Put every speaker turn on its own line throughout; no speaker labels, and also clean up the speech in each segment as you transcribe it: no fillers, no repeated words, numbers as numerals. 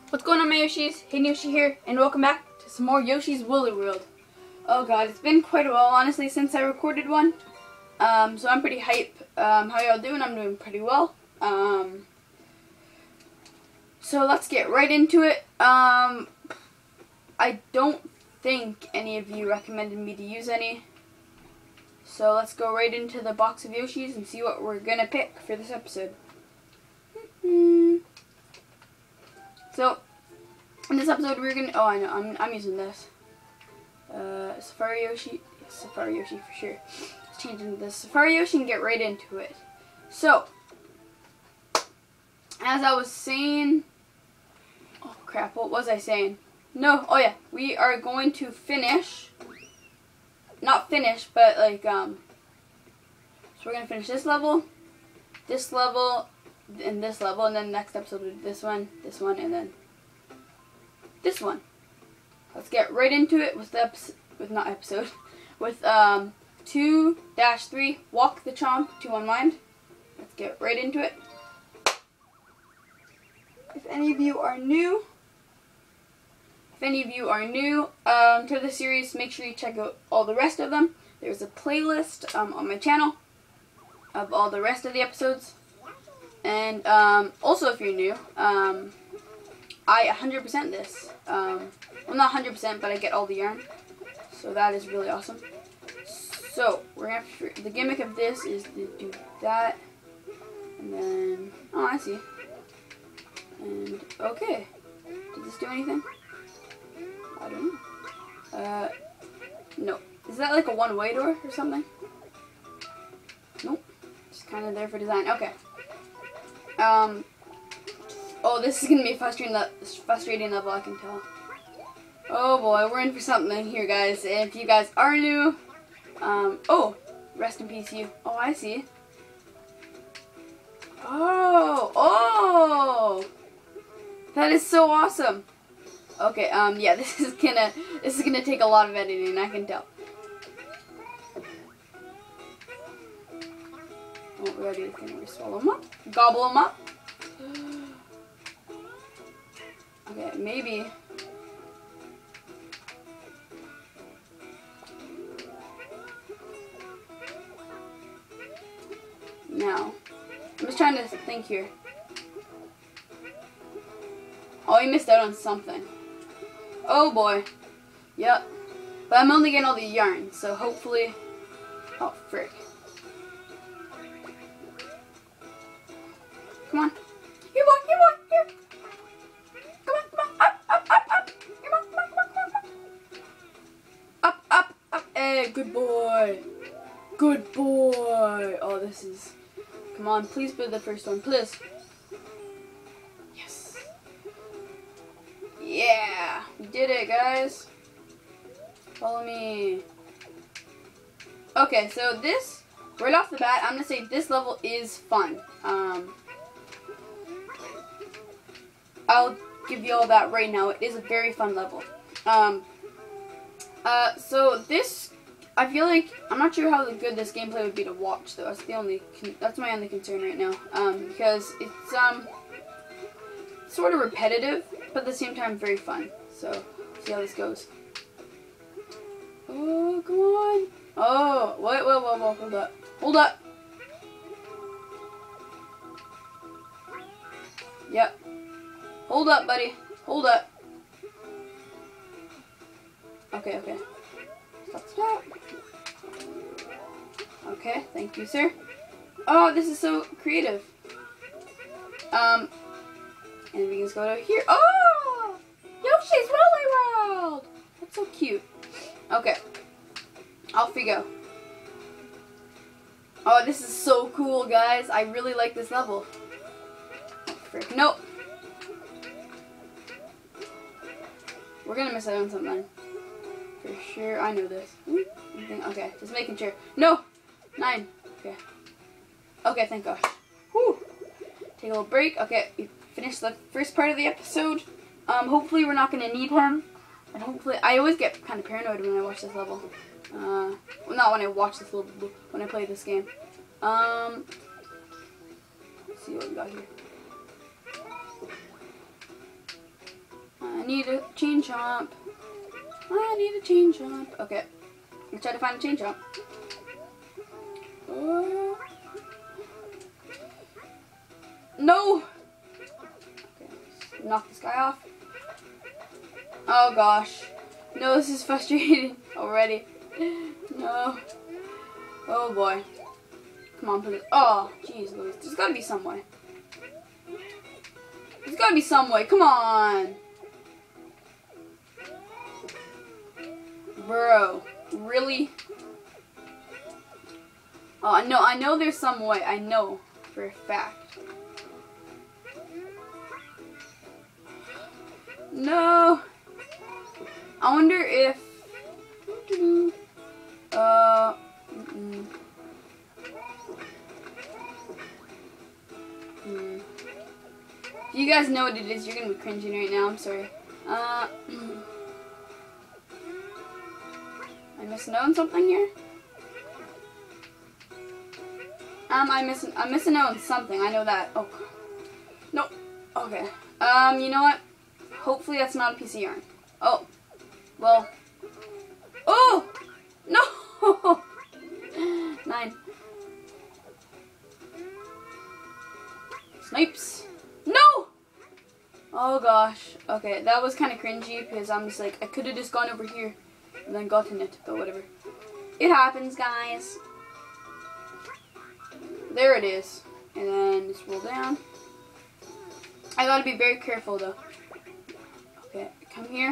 What's going on, my Yoshis? HaydenYoshi here, and welcome back to some more Yoshi's Woolly World. Oh god, it's been quite a while, honestly, since I recorded one. So I'm pretty hype. How y'all doing? I'm doing pretty well. So let's get right into it. I don't think any of you recommended me to use any. So let's go right into the box of Yoshis and see what we're gonna pick for this episode. So, in this episode we're gonna, oh I know, I'm using this. Safari Yoshi, Safari Yoshi for sure. Let's change into this Safari Yoshi and get right into it. So, as I was saying, oh crap, what was I saying? No, oh yeah, we are going to finish, not finish, but like, so we're gonna finish this level, and this level, and then the next episode will be this one, and then this one. Let's get right into it with the with 2-3 Walk the Chomp to Unwind. Let's get right into it. If any of you are new to the series, make sure you check out all the rest of them. There's a playlist on my channel of all the rest of the episodes. And also, if you're new, I 100% this. Well, not 100%, but I get all the yarn, so that is really awesome. So we're gonna have to, the gimmick of this is to do that, and then oh, I see. And okay, did this do anything? I don't know. No. Is that like a one-way door or something? Nope. Just kind of there for design. Okay. Oh, this is gonna be a frustrating level, I can tell. Oh boy, we're in for something here, guys. And if you guys are new, oh, rest in peace, you. Oh, I see. Oh, that is so awesome. Okay, yeah, this is gonna take a lot of editing, I can tell. What we're gonna do is gonna swallow them up, gobble them up. Okay, maybe. Now, I'm just trying to think here. Oh, you missed out on something. Oh boy. Yep. But I'm only getting all the yarn, so hopefully. Oh, frick. Come on. Here, boy, here, boy, here. Come on, up. Come on. Up. Hey, good boy. Good boy. Oh, this is. Come on, please be the first one, please. Yes. Yeah, we did it, guys. Follow me. Okay, so this, right off the bat, I'm gonna say this level is fun. I'll give you all that right now. It is a very fun level. So this, I feel like, I'm not sure how good this gameplay would be to watch, though. That's my only concern right now. Because it's, sort of repetitive, but at the same time very fun. So, see how this goes. Oh, come on. Oh, wait, hold up. Yep. Hold up, buddy. Hold up. Okay. Stop. Okay, thank you, sir. Oh, this is so creative. And we can just go to here. Oh! Yoshi's Woolly World! That's so cute. Okay. Off we go. Oh, this is so cool, guys. I really like this level. Oh, frick. Nope. We're gonna miss out on something. For sure, I know this. Okay, just making sure. No! 9. Okay. Okay, thank gosh. Whew. Take a little break. Okay, we finished the first part of the episode. Hopefully we're not gonna need him. And hopefully, I always get kind of paranoid when I watch this level. Well, not when I watch this level, but when I play this game. Let's see what we got here. need a chain jump. I need a chain jump. Okay. Let's try to find a chain jump. No! Okay, knock this guy off. Oh gosh. No, this is frustrating already. No. Oh boy. Come on, please. Oh, jeez Louise. There's gotta be some way. There's gotta be some way. Come on. Bro. Really? Oh, I know there's some way. I know for a fact. No. I wonder if If you guys know what it is, you're gonna be cringing right now. I'm sorry. Am I missing out on something here? I'm missing out on something. I know that. Oh, no. Okay. You know what? Hopefully that's not a piece of yarn. Oh, well. Oh, no. 9. Snipes. No. Oh gosh. Okay, that was kind of cringy because I'm just like, I could have just gone over here and then gotten it, but whatever. It happens, guys. There it is. And then just roll down. I gotta be very careful though. Okay, come here.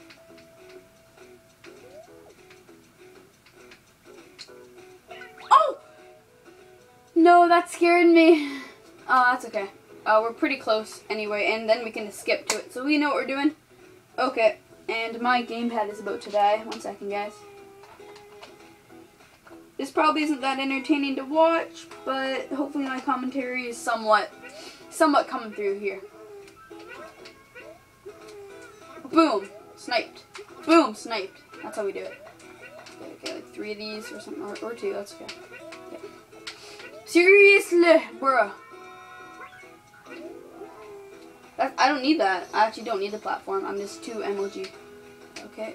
Oh! No, that scared me. Oh, that's okay. We're pretty close anyway, and then we can skip to it. So we know what we're doing. Okay, and my gamepad is about to die. 1 second, guys. This probably isn't that entertaining to watch, but hopefully my commentary is somewhat coming through here. Boom, sniped. Boom, sniped. That's how we do it. Okay, like 3 of these or something, or 2. That's okay. Seriously, bruh. I don't need that. I actually don't need the platform. I'm just too MLG. Okay.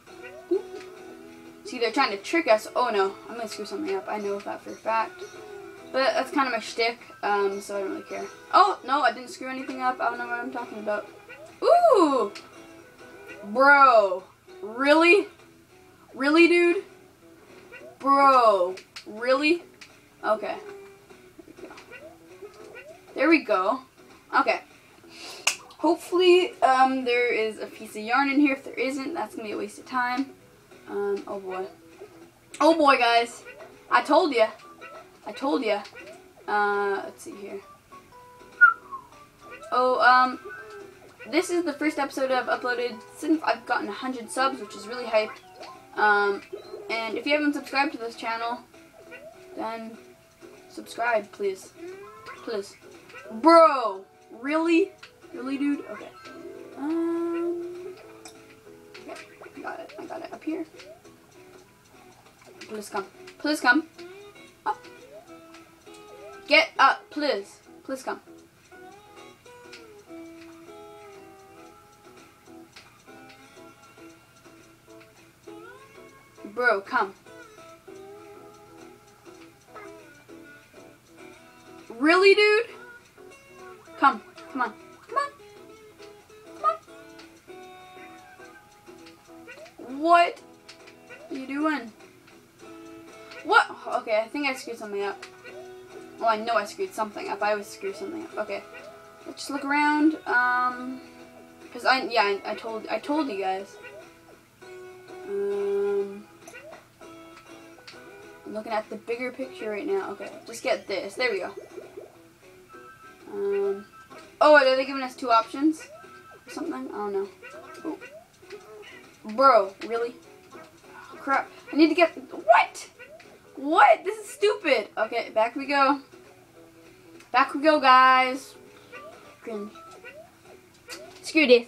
See, they're trying to trick us. Oh no, I'm gonna screw something up. I know that for a fact. But that's kind of my shtick, so I don't really care. Oh, no, I didn't screw anything up. I don't know what I'm talking about. Ooh! Bro. Really? Really, dude? Bro. Really? Okay. There we go. Okay. Hopefully, there is a piece of yarn in here. If there isn't, that's going to be a waste of time. Oh boy. Oh boy, guys. I told ya. I told ya. Let's see here. Oh, this is the first episode I've uploaded since I've gotten 100 subs, which is really hype. And if you haven't subscribed to this channel, then subscribe, please. Please. Bro! Really? Really, dude? Okay. Okay, I got it up here. Please come. Please come. Up. Get up, please. Please come. Bro, come. Really, dude? Come. Come on. Come on. Come on. What are you doing? What? Okay, I think I screwed something up. Well, I know I screwed something up. I always screw something up. Okay. Let's just look around. Cause I told you guys. I'm looking at the bigger picture right now. Okay, just get this. There we go. Oh, are they giving us 2 options? Or something? I don't know. Ooh. Bro, really? Oh, crap. I need to get... What? What? This is stupid. Okay, back we go. Back we go, guys. Cringe. Screw this.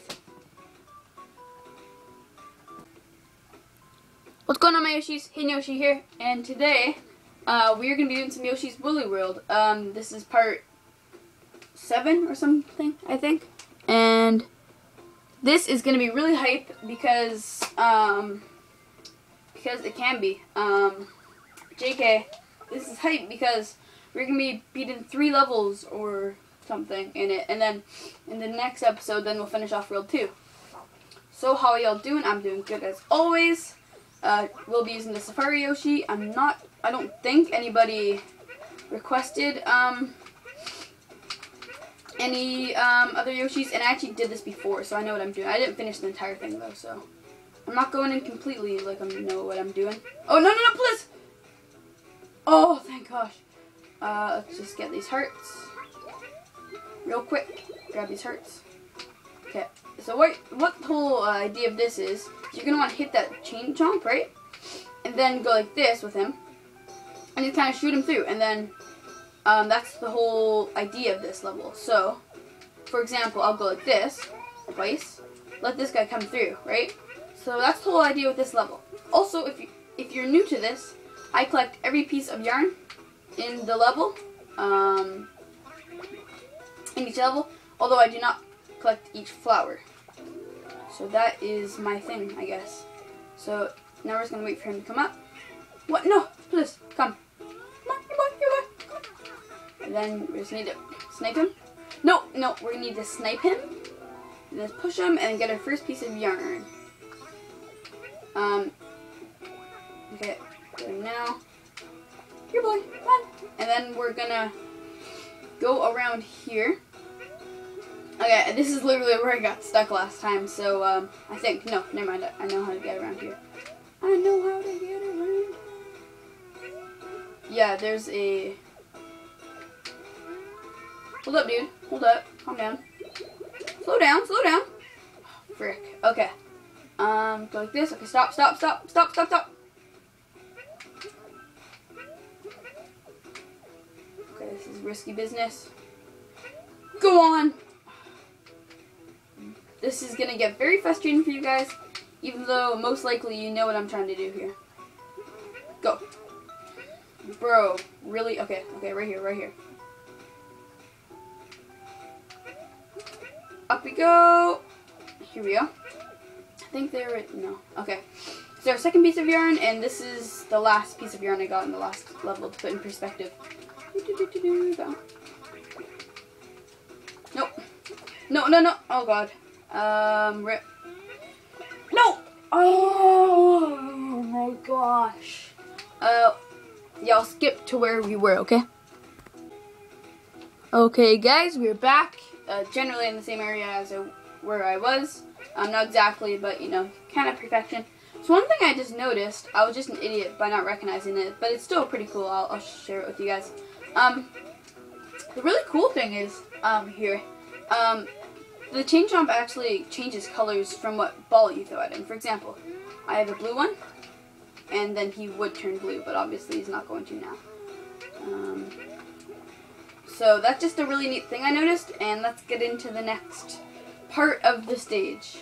What's going on, my Yoshis? HaydenYoshi here, and today we are going to be doing some Yoshi's Woolly World. This is part 7 or something, I think. And this is gonna be really hype because it can be. JK, this is hype because we're gonna be beating 3 levels or something in it, and then in the next episode, then we'll finish off World 2. So how are y'all doing? I'm doing good as always. We'll be using the Safari Yoshi. I don't think anybody requested any other Yoshis, and I actually did this before, so I know what I'm doing. I didn't finish the entire thing though, so I'm not going in completely like I know what I'm doing. Oh no, please! Oh, thank gosh. Let's just get these hearts real quick. Grab these hearts. Okay. So what the whole idea of this is, you're gonna want to hit that chain chomp, right? And then go like this with him, and you kind of shoot him through, and then that's the whole idea of this level. So, for example, I'll go like this twice, let this guy come through, right? So that's the whole idea with this level. Also, if you're new to this, I collect every piece of yarn in the level, in each level, although I do not collect each flower. So that is my thing, I guess. So now we're just gonna wait for him to come up. What? No, please come. Come on, your boy. And then we just need to snipe him. No, we're gonna need to snipe him. And then push him and get our first piece of yarn. Okay, get him now. Here, boy, come on. And then we're gonna go around here. Okay, this is literally where I got stuck last time, so, I think, no, never mind, I know how to get around here. I know how to get around. Yeah, there's a... Hold up, dude. Hold up. Calm down. Slow down. Oh, frick. Okay. Go like this. Okay, stop. Okay, this is risky business. Go on! This is gonna get very frustrating for you guys, even though most likely you know what I'm trying to do here. Go. Bro, really? Okay, right here. Up we go. Here we go. I think they were, no. Okay. So our second piece of yarn, and this is the last piece of yarn I got in the last level to put in perspective. Go. Nope. No. Oh god. Rip. No! Oh my gosh. Yeah, I'll skip to where we were, okay? Okay, guys, we're back. Generally in the same area as where I was. Not exactly, but, you know, kind of perfection. So one thing I just noticed, I was just an idiot by not recognizing it, but it's still pretty cool. I'll share it with you guys. The really cool thing is, here, the chain chomp actually changes colors from what ball you throw at him. For example, I have a blue one, and then he would turn blue, but obviously he's not going to now. So that's just a really neat thing I noticed, and let's get into the next part of the stage.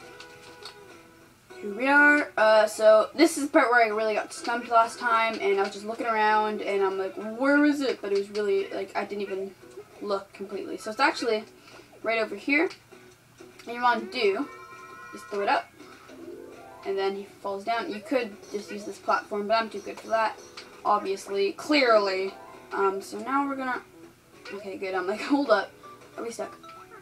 Here we are. So this is the part where I really got stumped last time, and I was just looking around, and I'm like, where is it? But it was really, like, I didn't even look completely. So it's actually right over here. And you want to do is throw it up, and then he falls down. You could just use this platform, but I'm too good for that, obviously, clearly. So now we're gonna, okay, good. I'm like, hold up, are we stuck?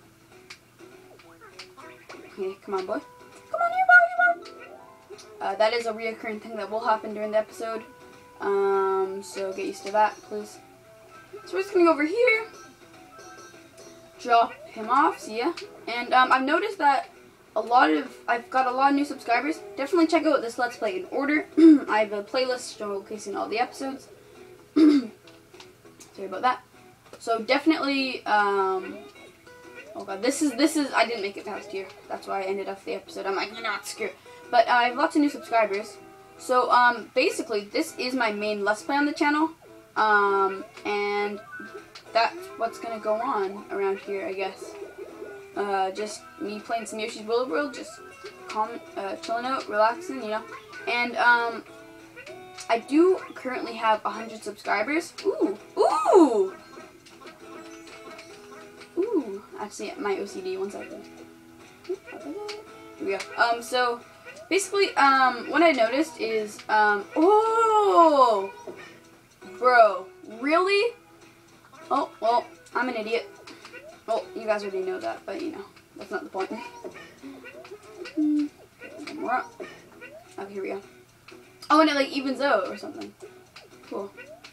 Okay, come on, boy. Come on here, boy. That is a reoccurring thing that will happen during the episode. So get used to that, please. So we're just gonna go over here, drop him off, see ya. And I've noticed that I've got a lot of new subscribers. Definitely check out this Let's Play in order. I have a playlist showcasing all the episodes. Sorry about that. So definitely, oh god, this is, I didn't make it past here. That's why I ended up the episode. I'm like, you're not screwed. But I have lots of new subscribers. So, basically, this is my main Let's Play on the channel. And that's what's gonna go on around here, I guess. Just me playing some Yoshi's Woolly World, just chilling out, relaxing, you know. And, I do currently have 100 subscribers. Ooh! Actually, my OCD, one second. Here we go. So basically, what I noticed is, oh, bro, really? Oh, well, I'm an idiot. Well, you guys already know that, but you know, that's not the point. Okay, one more up. Okay, here we go. Oh, and it like evens out or something. Cool.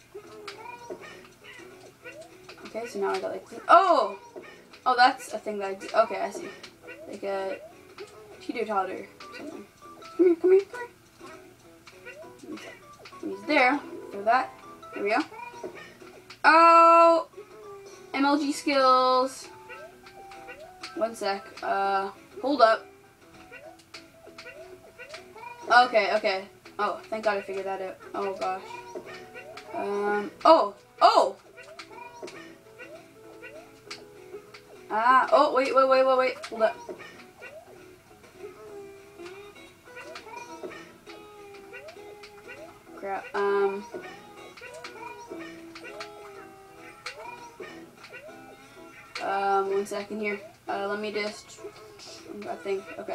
Okay, so now I got like this. Oh! Oh, that's a thing that I do. Okay, I see. Like a teeter-totter or something. Come here, come here, come here. He's there. Throw that. There we go. Oh! MLG skills. One sec. Hold up. Okay, okay. Oh, thank God I figured that out. Oh, gosh. Oh! Oh! Ah, oh, wait. Hold up. Crap. 1 second here. Let me just, I think, okay.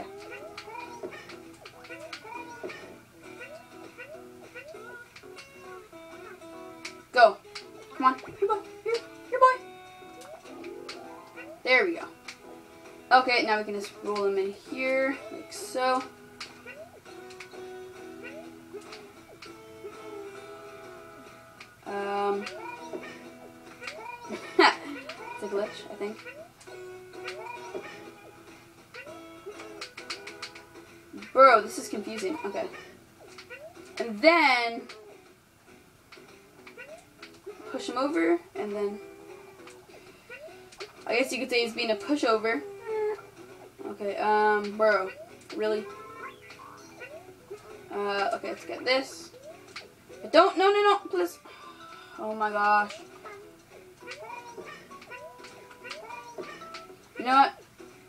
Go. Come on. Here, boy. Here, boy. There we go. Okay, now we can just roll them in here, like so. It's a glitch, I think. Bro, this is confusing. Okay. And then push him over, and then I guess you could say he's being a pushover. Okay, bro, really? Okay, let's get this. Don't, no, please. Oh my gosh. You know what?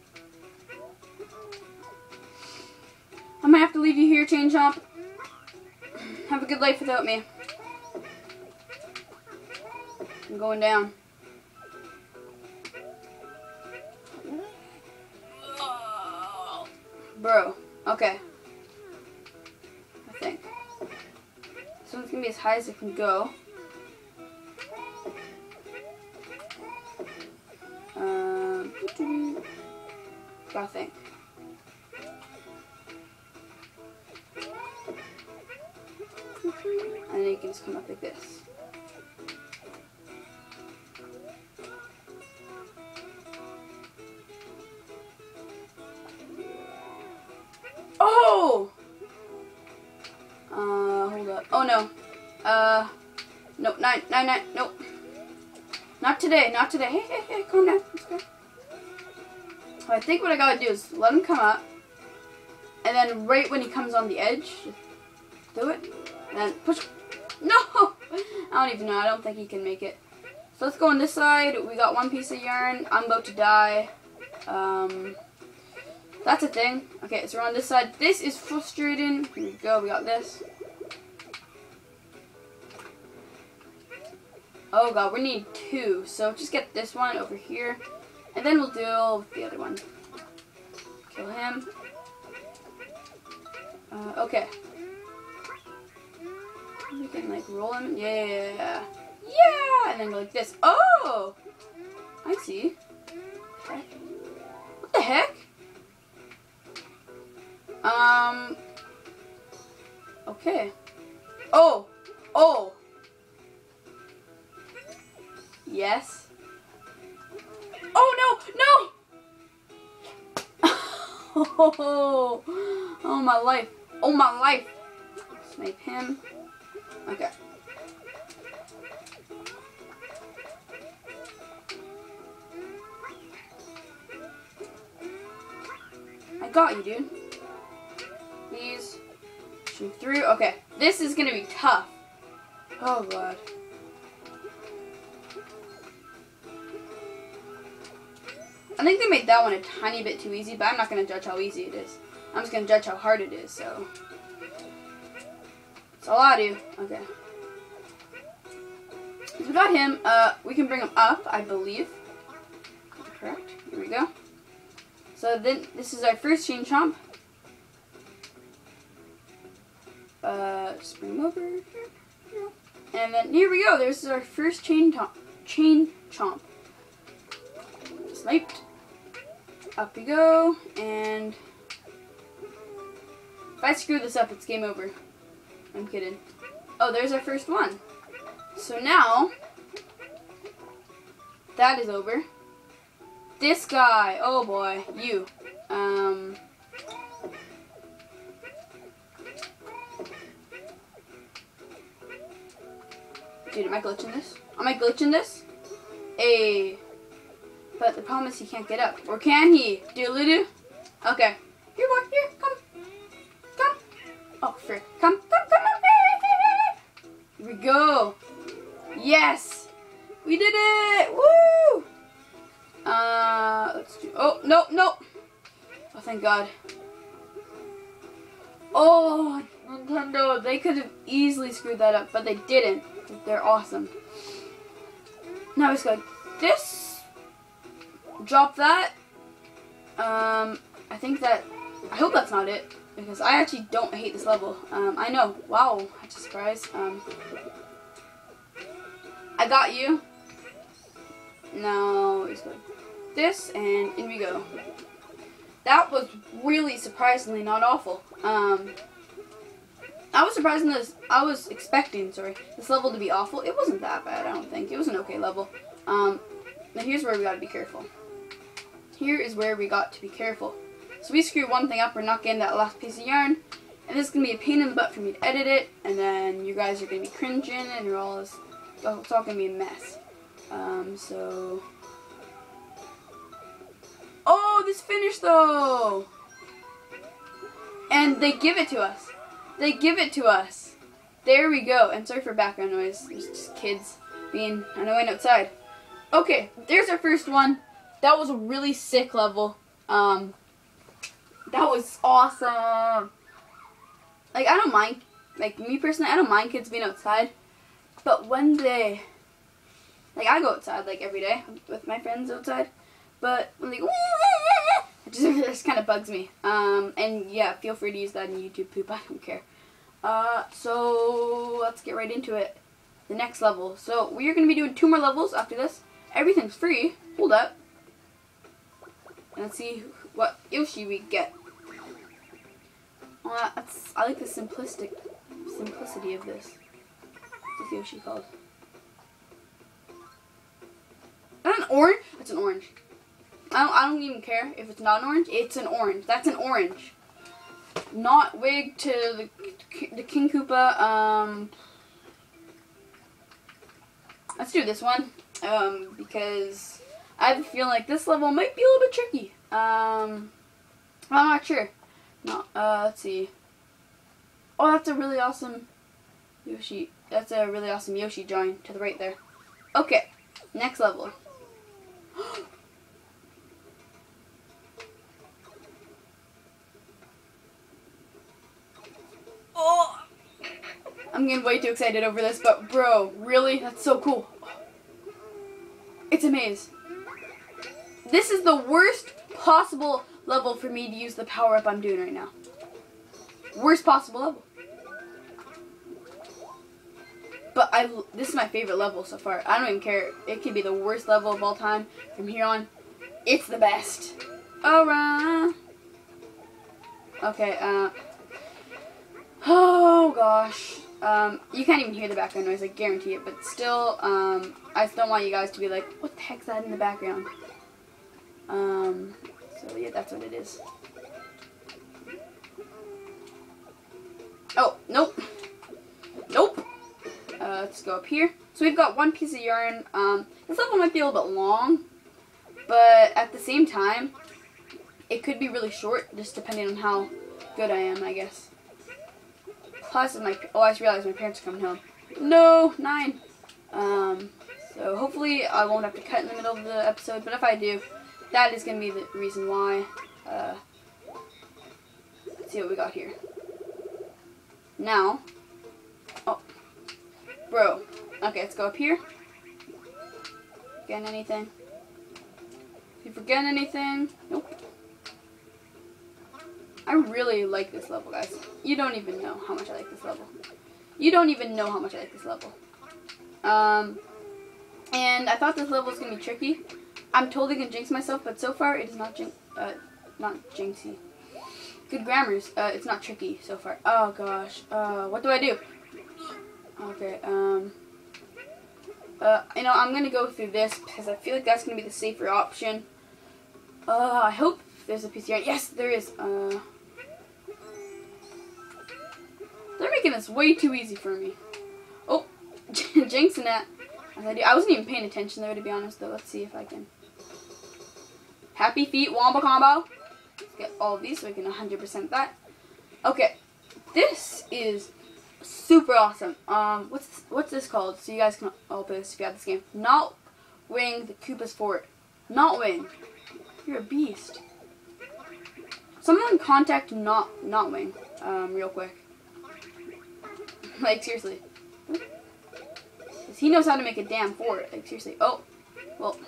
I might have to leave you here, Chain Chomp. Have a good life without me. I'm going down. Bro, okay. I think. This one's gonna be as high as it can go. Gotta think. And then you can just come up like this. Oh! Hold up. Oh no. No, nine, nope. Not today, not today. Hey, calm down. Let's go. I think what I gotta do is let him come up, and then right when he comes on the edge, just do it, and then push. No! I don't even know. I don't think he can make it. So let's go on this side. We got one piece of yarn. I'm about to die. That's a thing. Okay, so we're on this side. This is frustrating. Here we go. We got this. Oh god, we need 2. So just get this one over here. And then we'll deal with the other one. Kill him. Okay. We can like roll him. Yeah. Yeah! And then go like this. Oh! I see. What the heck? Okay. Oh! Yes. Oh no! Oh my life. Oh my life. Snipe him. Okay. I got you, dude. Please. Shoot through. Okay. This is gonna be tough. Oh god. I think they made that one a tiny bit too easy, but I'm not going to judge how easy it is. I'm just going to judge how hard it is, so. That's all I do. Okay. So we got him. We can bring him up, I believe. Correct. Here we go. So then this is our first chain chomp. Just bring him over here. And then here we go. This is our first chain chomp. Sniped. Up we go. And if I screw this up, it's game over. I'm kidding. Oh, there's our first one. So now that is over. This guy. Oh boy, you. Dude, am I glitching this? Am I glitching this? Hey. But the problem is he can't get up. Or can he? Doodly-doo? Okay. Here, boy. Here. Come. Come. Oh, frick. Come. Come. Come. Here we go. Yes. We did it. Woo. Let's do. Oh, no. No. Oh, thank God. Oh, Nintendo. They could have easily screwed that up, but they didn't. They're awesome. Now it's got this. Drop that. I think that. I hope that's not it, because I actually don't hate this level. I know. Wow, that's a surprise. I got you. Now it's got this, and in we go. That was really surprisingly not awful. I was expecting this level to be awful. It wasn't that bad, I don't think. It was an okay level. Now here's where we gotta be careful. Here is where we got to be careful. So we screw one thing up, we're not getting that last piece of yarn. And this is gonna be a pain in the butt for me to edit it, and then you guys are gonna be cringing, and you're all this, it's all gonna be a mess. So oh, this finish though! And they give it to us. They give it to us. There we go. And sorry for background noise. There's just kids being annoying outside. Okay, there's our first one. That was a really sick level. That was awesome. Like, I don't mind, like, me personally, I don't mind kids being outside. But when they, like, I go outside, like, every day with my friends outside. But when they go, it just kind of bugs me. And yeah, feel free to use that in YouTube poop. I don't care. So let's get right into it. The next level. So we are going to be doing 2 more levels after this. Everything's free. Hold up. And let's see what Yoshi we get. I like the simplicity of this. What's Yoshi called? Is that an orange? That's an orange. I don't even care if it's not an orange. It's an orange. That's an orange. Not wig to the King Koopa. Let's do this one. Because I have a feeling like this level might be a little bit tricky. I'm not sure. No. Let's see. Oh, that's a really awesome Yoshi. That's a really awesome Yoshi drawing to the right there. Okay. Next level. Oh, I'm getting way too excited over this, but bro, really? That's so cool. It's a maze. This is the worst possible level for me to use the power-up I'm doing right now. Worst possible level. But this is my favorite level so far. I don't even care. It could be the worst level of all time. From here on, it's the best. Alright. Okay, oh gosh. You can't even hear the background noise, I guarantee it, but still, I just don't want you guys to be like, what the heck's that in the background? So yeah, that's what it is. Oh, nope. Nope. Let's go up here. So we've got 1 piece of yarn. This level might be a little bit long, but at the same time, it could be really short, just depending on how good I am, I guess. Plus, oh, I just realized my parents are coming home. No, 9. So hopefully I won't have to cut in the middle of the episode, but if I do, that is going to be the reason why. Let's see what we got here. Now, oh, bro. Okay, let's go up here. Getting anything? You forgetting anything? Nope. I really like this level, guys. You don't even know how much I like this level. You don't even know how much I like this level. And I thought this level was going to be tricky. I'm totally going to jinx myself, but so far it is not jinxy. Good grammars. It's not tricky so far. Oh gosh. What do I do? Okay, you know, I'm going to go through this because I feel like that's going to be the safer option. I hope there's a piece here. Yes, there is. They're making this way too easy for me. Oh, jinxing that. I wasn't even paying attention there, to be honest, though. Let's see if I can. Happy Feet Wombo Combo. Let's get all of these so we can 100% that. Okay, this is super awesome. What's this called? So you guys can all play this if you have this game. Not wing the Koopas forward. Not wing. You're a beast. Someone contact not wing. Real quick. Like seriously. He knows how to make a damn fort. Like seriously. Oh, well.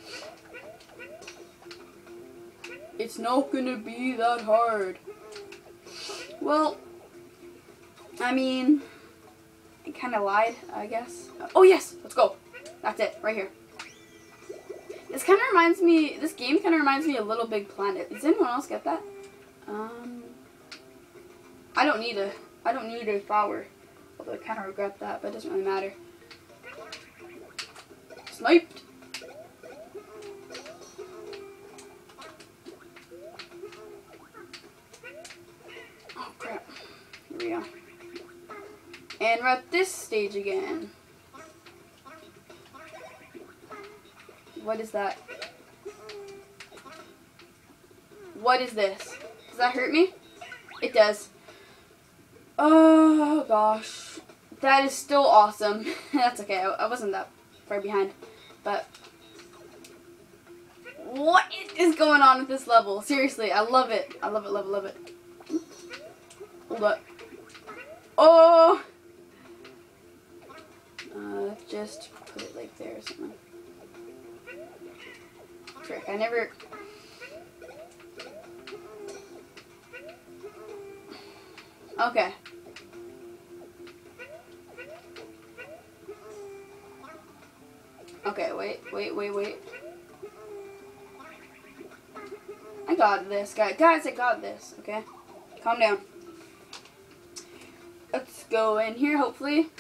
It's not gonna be that hard. Well, I mean, I kind of lied, I guess. Oh yes, let's go. That's it, right here. This kind of reminds me. This game kind of reminds me of Little Big Planet. Does anyone else get that? I don't need a flower. Although I kind of regret that, but it doesn't really matter. Sniped. Oh crap. Here we go. And we're at this stage again. What is that? What is this? Does that hurt me? It does. Oh gosh. That is still awesome. That's okay. I wasn't that far behind. But what is going on with this level? Seriously, I love it. I love it, love it, love it. Hold up. Oh! Just put it like there or something. Frick, I never... Okay. Okay, wait. I got this, guys. Guys, I got this, okay? Calm down. Let's go in here, hopefully.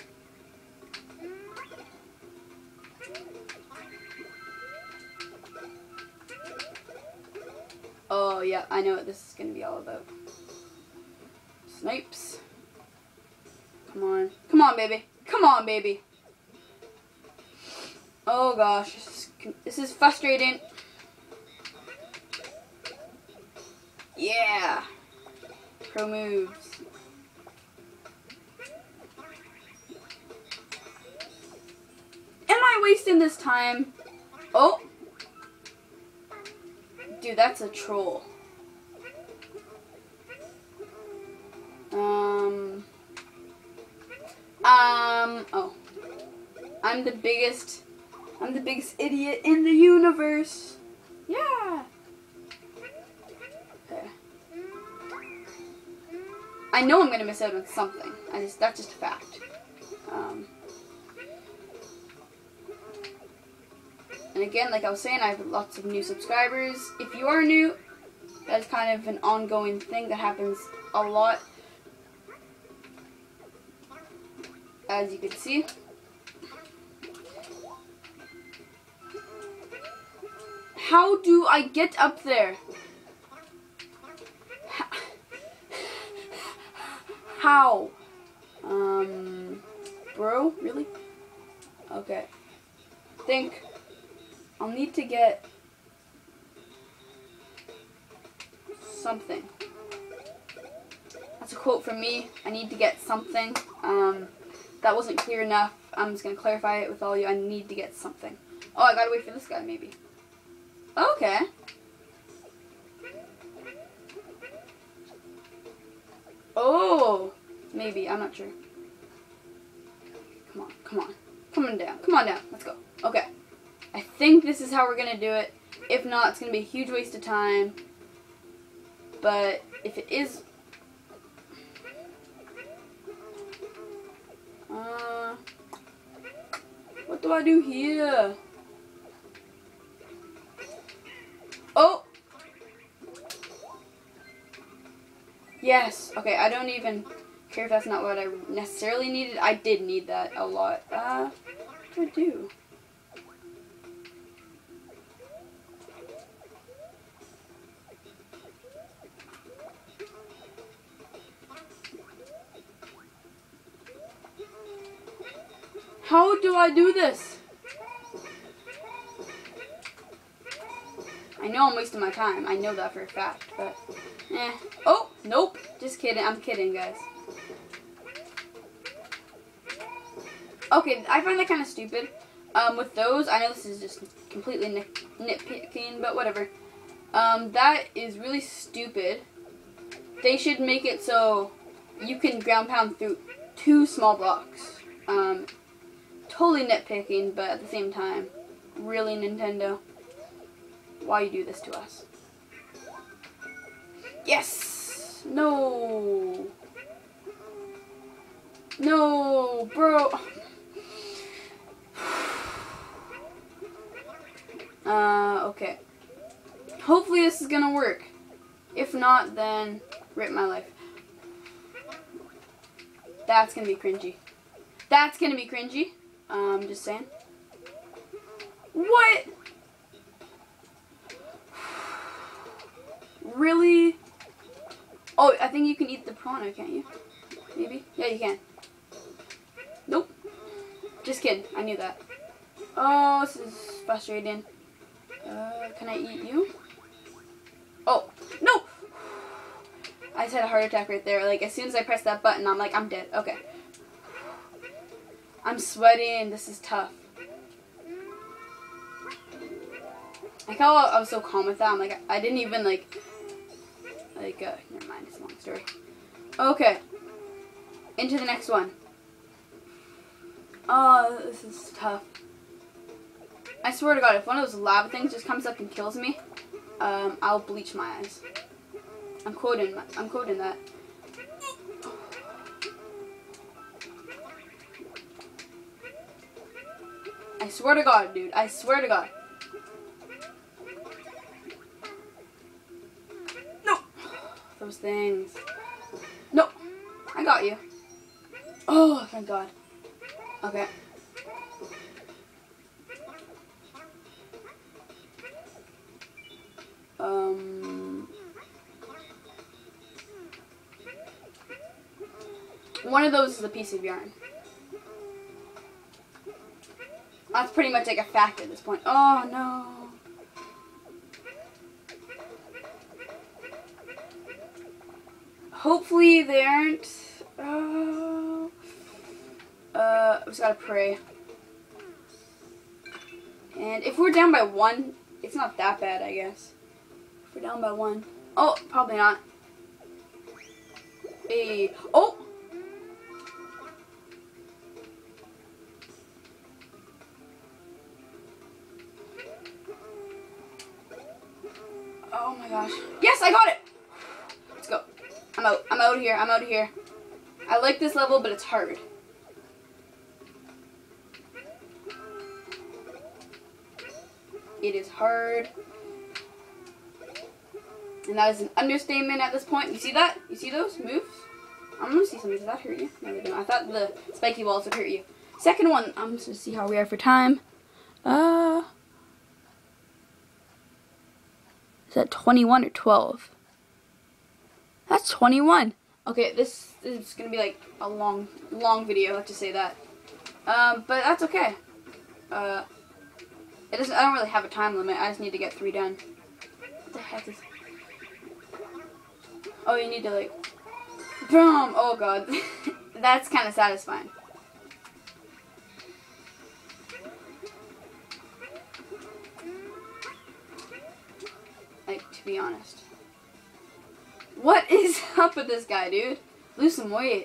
Oh, yeah, I know what this is going to be all about. Snipes. Come on. Come on, baby. Come on, baby. Oh, gosh. This is frustrating. Yeah. Pro moves. Am I wasting this time? Oh. Dude, that's a troll. Oh. I'm the biggest idiot in the universe. Yeah. Okay. I know I'm gonna miss out on something. That's just a fact. And again, like I was saying, I have lots of new subscribers. If you are new, that's kind of an ongoing thing that happens a lot. As you can see. How do I get up there? How? Bro, really? Okay. Think I'll need to get something. That's a quote from me. I need to get something. That wasn't clear enough. I'm just going to clarify it with all you. I need to get something. Oh, I gotta wait for this guy, maybe. Okay. Oh, maybe. I'm not sure. Come on, come on. Come on down. Come on down. Let's go. Okay. I think this is how we're going to do it. If not, it's going to be a huge waste of time. But if it is... what do I do here? Oh! Yes. Okay, I don't even care if that's not what I necessarily needed. I did need that a lot. What do I do? How do I do this? I know I'm wasting my time. I know that for a fact, but eh. Oh, nope. Just kidding. I'm kidding, guys. Okay, I find that kind of stupid. With those, I know this is just completely nitpicking, but whatever. That is really stupid. They should make it so you can ground pound through 2 small blocks. Totally nitpicking, but at the same time, really, Nintendo, why you do this to us? Yes! No! No, bro! Okay. Hopefully this is gonna work. If not, then rip my life. That's gonna be cringy. That's gonna be cringy. Just saying. What? Really? Oh, I think you can eat the piranha, can't you? Maybe? Yeah, you can. Nope. Just kidding. I knew that. Oh, this is frustrating. Can I eat you? Oh, no! I just had a heart attack right there. Like, as soon as I pressed that button, I'm like, I'm dead. Okay. I'm sweating. This is tough. Like how I was so calm with that. I'm like, I didn't even never mind. It's a long story. Okay. Into the next one. Oh, this is tough. I swear to God, if one of those lava things just comes up and kills me, I'll bleach my eyes. I'm quoting that. I swear to God, dude. I swear to God. No! Those things. No! I got you. Oh, thank God. Okay. One of those is a piece of yarn. That's pretty much like a fact at this point. Oh, no. Hopefully they aren't. I just gotta pray. And if we're down by 1, it's not that bad, I guess. If we're down by 1. Oh, probably not. Hey. Oh! Oh my gosh. Yes, I got it! Let's go. I'm out. I'm out of here. I'm out of here. I like this level, but it's hard. It is hard. And that is an understatement at this point. You see that? You see those moves? I'm gonna see something. Does that hurt you? No, they don't. I thought the spiky walls would hurt you. Second one. I'm just gonna see how we are for time. Is that 21 or 12? That's 21. Okay, this is gonna be like a long video. Let's just say that. But that's okay. It doesn't. I don't really have a time limit. I just need to get 3 done. What the heck is? Oh, you need to like. Boom! Oh God, that's kind of satisfying. Like, to be honest. What is up with this guy, dude? Lose some weight.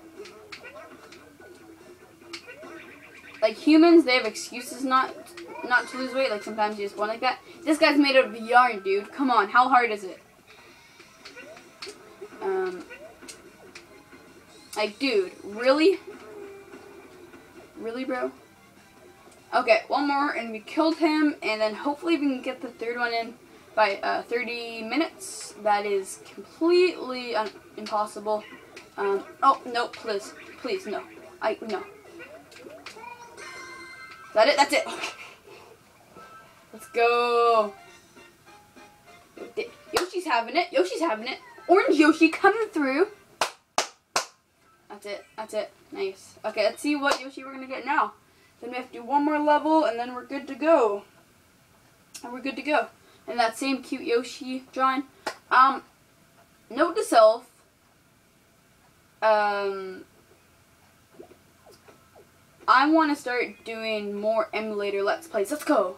Like, humans, they have excuses not not to lose weight. Like sometimes you just want like that. This guy's made out of yarn, dude. Come on, how hard is it? Like, dude, really? Really, bro? Okay, one more, and we killed him, and then hopefully we can get the third one in by 30 minutes. That is completely impossible. Oh, no, please. Please, no. No. Is that it? That's it. Okay. Let's go. Yoshi's having it. Yoshi's having it. Orange Yoshi coming through. That's it. That's it. Nice. Okay, let's see what Yoshi we're going to get now. Then we have to do one more level, and then we're good to go. And we're good to go. And that same cute Yoshi drawing. Note to self. I want to start doing more emulator Let's Plays. Let's go.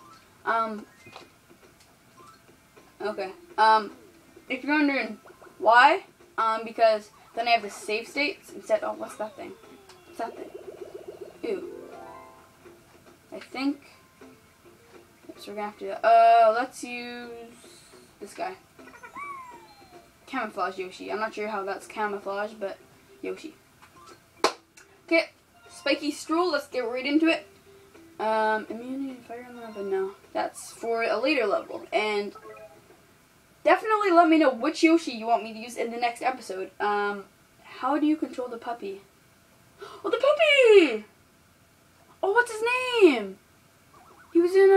Okay. If you're wondering why, because then I have the save states instead. Oh, what's that thing? What's that thing? Ew. I think. So we're gonna have to. Let's use this guy. Camouflage Yoshi. I'm not sure how that's camouflage, but Yoshi. Okay. Spiky Stroll. Let's get right into it. Immunity to fire and lava. No, that's for a later level. And definitely let me know which Yoshi you want me to use in the next episode. How do you control the puppy? Oh, the puppy! Oh, what's his name? He was in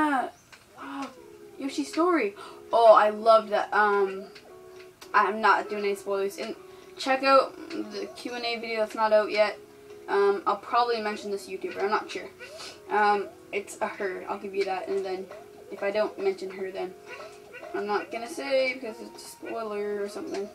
Yoshi Story. Oh, I loved that. I'm not doing any spoilers. And check out the Q&A video that's not out yet. I'll probably mention this YouTuber. I'm not sure. It's a her. I'll give you that. And then if I don't mention her, then I'm not gonna say because it's a spoiler or something.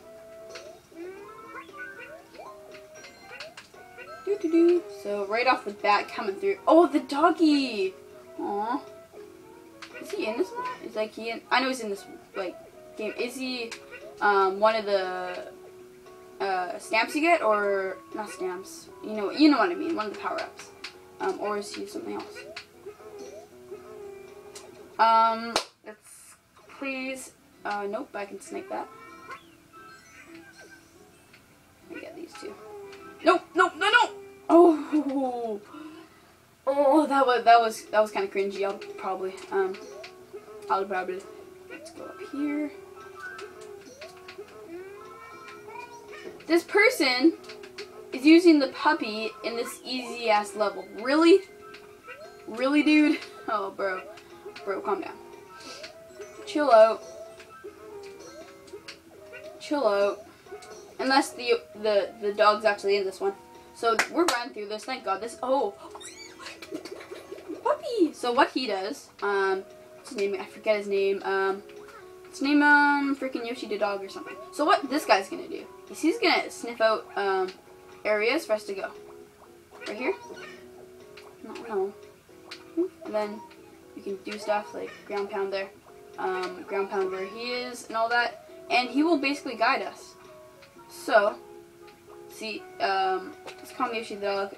So right off the bat, coming through. Oh, the doggy. Aw. Is he in this one? Is like he in? I know he's in this like game. Is he one of the stamps you get, or not stamps? You know what I mean. One of the power ups. Or is he something else? Let's please. Nope. I can snake that. Let me get these two. Nope. No. Oh. Oh, that was kind of cringy. I'll probably let's go up here. This person is using the puppy in this easy ass level. Really? Really, dude? Oh, bro, calm down. Chill out. Unless the dog's actually in this one. So we're running through this. Thank God. Puppy. So what he does, what's his name? I forget his name. His name freaking Yoshi the dog or something. So what this guy's gonna do is he's gonna sniff out areas for us to go. Right here. No. And then you can do stuff like ground pound there, ground pound where he is and all that, and he will basically guide us. So. See, let's call me Yoshi the dog.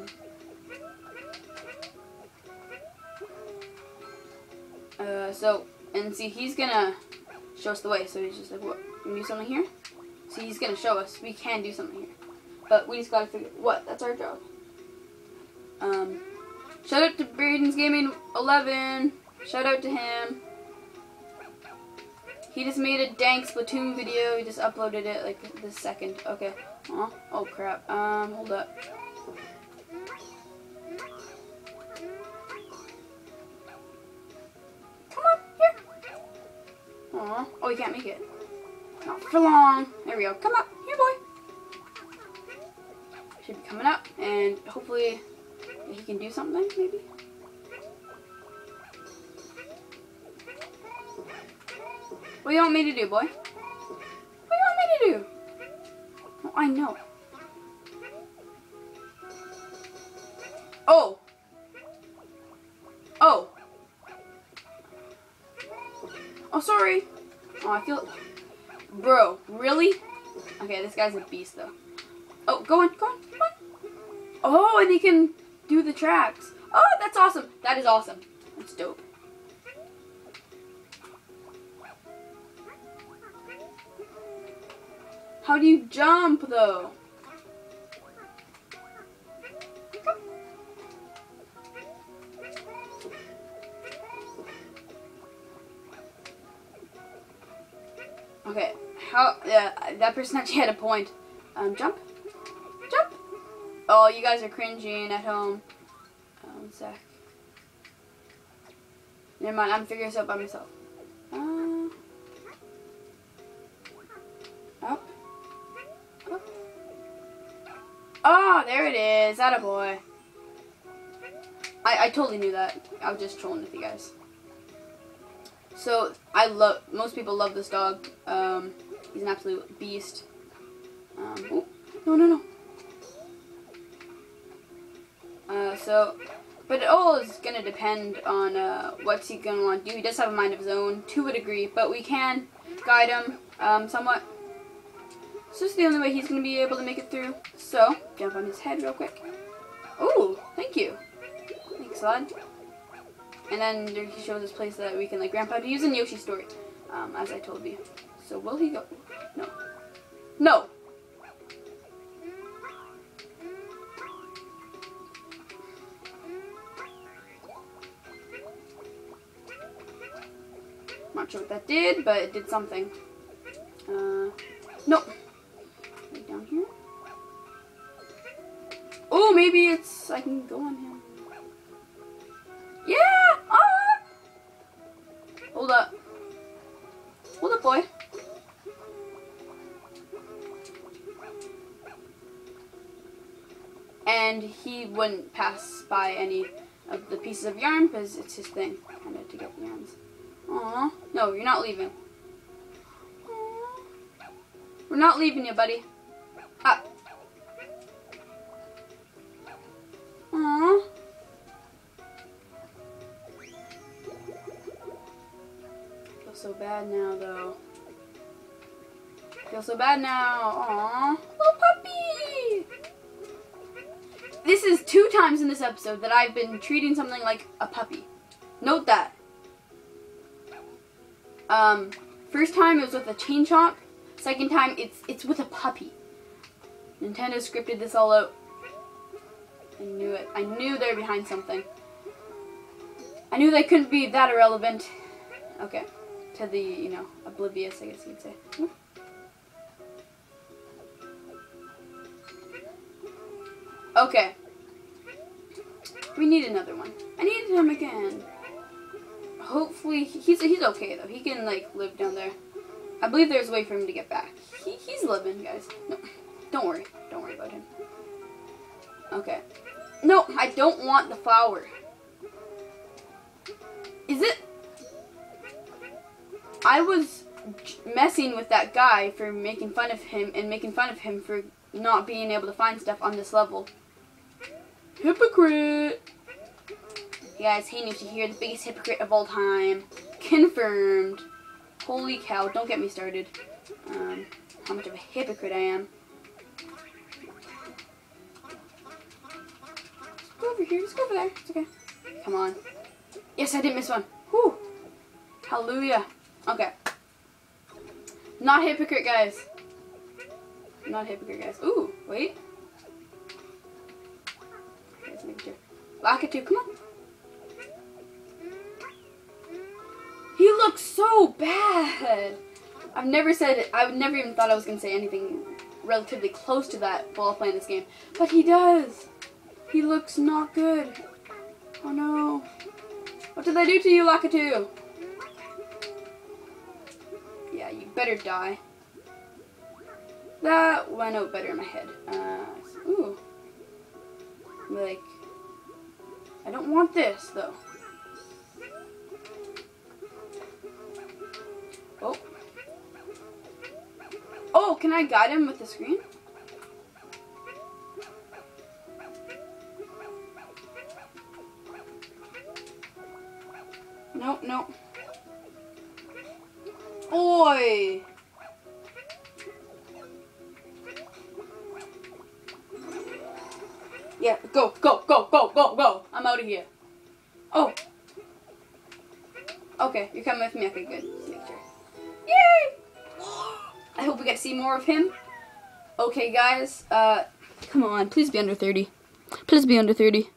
And see, he's gonna show us the way. So he's just like, what? Can we do something here? See, he's gonna show us. We can do something here. But we just gotta figure what? That's our job. Shout out to Braden's Gaming 11. Shout out to him. He just made a dank Splatoon video. He just uploaded it like this second. Okay. Oh crap. Hold up. Come on, here. Aw. Oh, he can't make it. Not for long. There we go. Come up. Here, boy. Should be coming up, and hopefully he can do something, maybe. What do you want me to do, boy? What do you want me to do? Oh, I know. Oh. Oh. Oh, sorry. Oh, I feel... Bro, really? Okay, this guy's a beast, though. Oh, go on. Oh, and he can do the tracks. Oh, that's awesome. That is awesome. It's dope. How do you jump, though? Okay, that person actually had a point. Jump. Jump! Oh, you guys are cringing at home. One sec. Never mind, I'm figuring this out by myself. Up. Up. Oh, there it is. Attaboy. I totally knew that. I was just trolling with you guys. So, most people love this dog. He's an absolute beast. Oh, no. But it all is going to depend on what's he going to want to do. He does have a mind of his own, to a degree, but we can guide him somewhat. So this is the only way he's going to be able to make it through. So, jump on his head real quick. Ooh, thank you. Thanks, lad. And then he shows this place that we can, like, Grandpa, he's in Yoshi's story, as I told you. So will he go? No. No! Not sure what that did, but it did something. Nope. Right down here. Oh, maybe I can go on him. Yeah! Ah! Hold up. Hold up, boy. And he wouldn't pass by any of the pieces of yarn because it's his thing, kind of, to get the yarns. Aww. No, you're not leaving. Aww. We're not leaving you, buddy. Up. Aww. I feel so bad now, though. I feel so bad now. Aww. Little puppy! This is 2 times in this episode that I've been treating something like a puppy. Note that. First time it was with a chain chomp. Second time it's with a puppy. Nintendo scripted this all out. I knew it. I knew they were behind something. I knew they couldn't be that irrelevant. Okay. To the, oblivious, I guess you could say. Okay. We need another one. I needed him again. Hopefully, he's okay though. He can, like, live down there. I believe there's a way for him to get back. He's living, guys. No, don't worry. Don't worry about him. Okay. No, I don't want the flower. Is it? I was messing with that guy for making fun of him and making fun of him for not being able to find stuff on this level. Hypocrite! You guys, HaydenYoshi here, the biggest hypocrite of all time. Confirmed. Holy cow, don't get me started. How much of a hypocrite I am. Just go over here, just go over there. It's okay. Come on. Yes, I didn't miss one. Whew. Hallelujah. Okay. Not hypocrite, guys. Not hypocrite, guys. Ooh, wait. Okay, let's make sure. Lakitu, come on. He looks so bad. I've never said it. I never even thought I was going to say anything relatively close to that while playing this game. But he does. He looks not good. Oh no. What did I do to you, Lakitu? Yeah, you better die. That went out better in my head. Ooh. Like, I don't want this, though. Oh. Oh, can I guide him with the screen? Nope, nope. Oi! Yeah, go, go, go, go, go, go! I'm out of here. Oh. Okay, you're coming with me. Okay, good. Just make sure. Yay! I hope we get to see more of him. Okay, guys. Come on. Please be under 30. Please be under 30.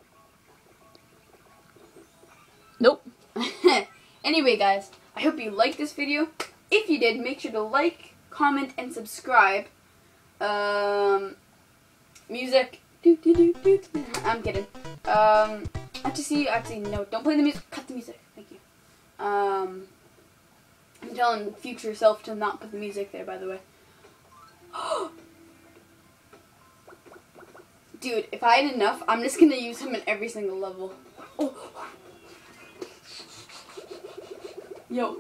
Nope. Anyway, guys, I hope you liked this video. If you did, make sure to like, comment, and subscribe. Music. I'm kidding. Actually, no, don't play the music. Cut the music. Thank you. I'm telling future self to not put the music there, by the way. Dude, if I had enough, I'm just gonna use him in every single level. Oh. Yo.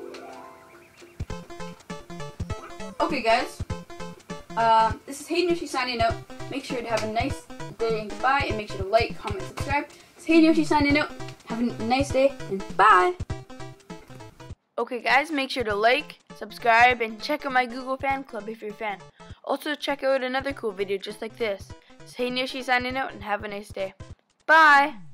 Okay, guys. This is HaydenYoshi signing out. Make sure to have a nice day and goodbye, and make sure to like, comment, subscribe. This is HaydenYoshi signing out. Have a nice day and bye. Okay, guys, make sure to like, subscribe, and check out my Google fan club if you're a fan. Also, check out another cool video just like this. This is HaydenYoshi signing out, and have a nice day. Bye.